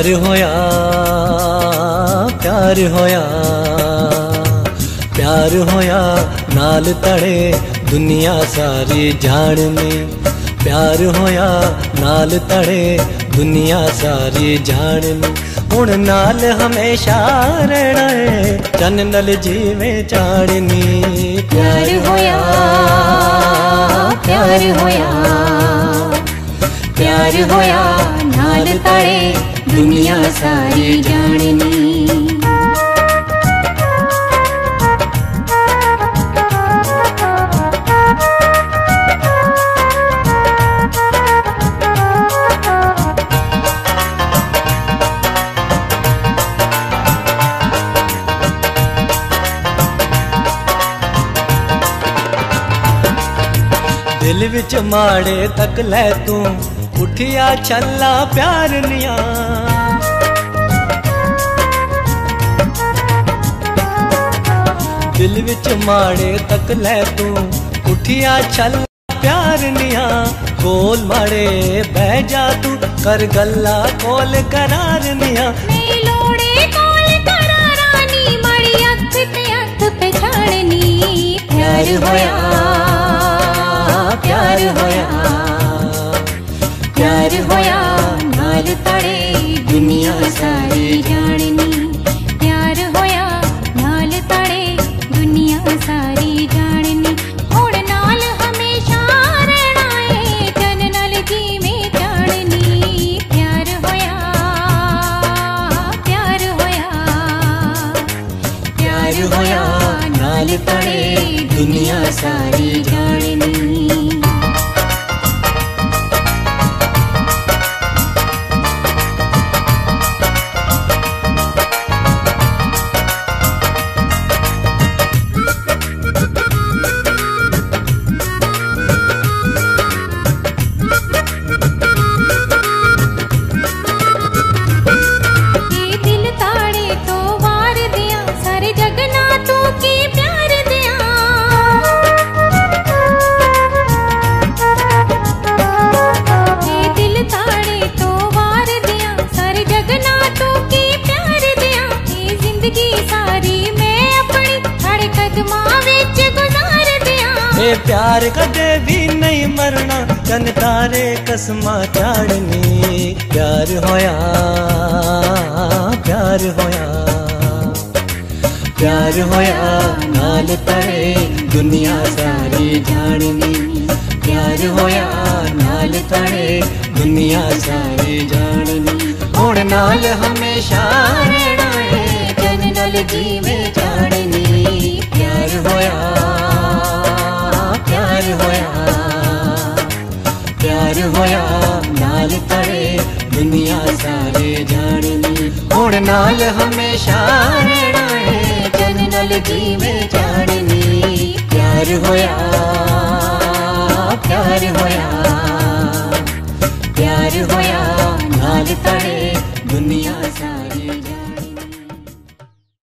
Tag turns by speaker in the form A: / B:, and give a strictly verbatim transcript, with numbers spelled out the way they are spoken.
A: प्यार होया प्यार होया प्यार होया नाल तड़े दुनिया सारी जाननी। प्यार होया नाल तड़े दुनिया सारी जाननी। हुण नाल हमेशा रहना है चन नल जीवे चाड़नी।
B: प्यार होया प्यार होया प्यार होया नाल तड़े दुनिया सारी जाननी।
A: दिल विच माड़े तक लै तू उठिया छल्ला प्यार निया। दिल विच माड़े तक लै तू उठिया छल्ला प्यार निया। कोल माड़े बह जा तू कर गल्ला कोल करार निया।
B: प्यार होया प्यार होया प्यार होया नाल तड़े दुनिया सारी जाननी। प्यार होया नाल तड़े दुनिया सारी जाननी। हुण नाल हमेशा रहना है जन नाल जीवे जाननी। प्यार होया प्यार होया प्यार होया नाल तड़े दुनिया सारी जाननी।
A: प्यार कदे भी नहीं मरना जन तारे कसमा चाड़नी। प्यार होया प्यार होया प्यार होया नाल तड़े दुनिया सारी जाननी। प्यार होया नाल तड़े दुनिया सारी जाननी। हुण नाल हमेशा रहना है जन नाल जीवे जाननी। प्यार होया प्यार होया प्यार होया नाल तड़े दुनिया सारे जाननी। हुण नाल हमेशा रहना है जन नाल जीवे जाननी। प्यार होया प्यार होया प्यार होया नाल तड़े दुनिया सारी।